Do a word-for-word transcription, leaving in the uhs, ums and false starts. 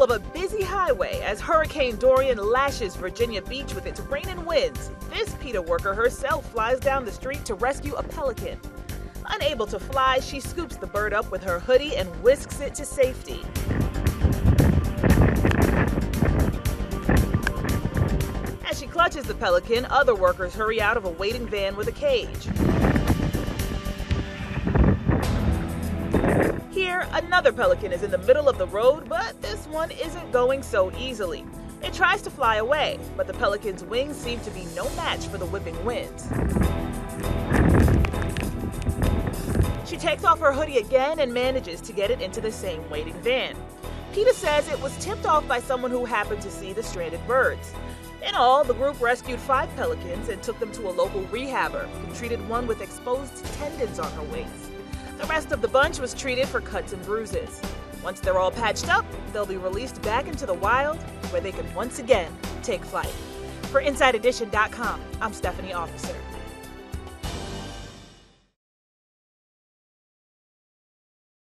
of a busy highway as Hurricane Dorian lashes Virginia Beach with its rain and winds, this PETA worker herself flies down the street to rescue a pelican. Unable to fly, she scoops the bird up with her hoodie and whisks it to safety. As she clutches the pelican, other workers hurry out of a waiting van with a cage. Here, another pelican is in the middle of the road, but this one isn't going so easily. It tries to fly away, but the pelican's wings seem to be no match for the whipping winds. She takes off her hoodie again and manages to get it into the same waiting van. PETA says it was tipped off by someone who happened to see the stranded birds. In all, the group rescued five pelicans and took them to a local rehabber, who treated one with exposed tendons on her wings. The rest of the bunch was treated for cuts and bruises. Once they're all patched up, they'll be released back into the wild, where they can once again take flight. For Inside Edition dot com, I'm Stephanie Officer.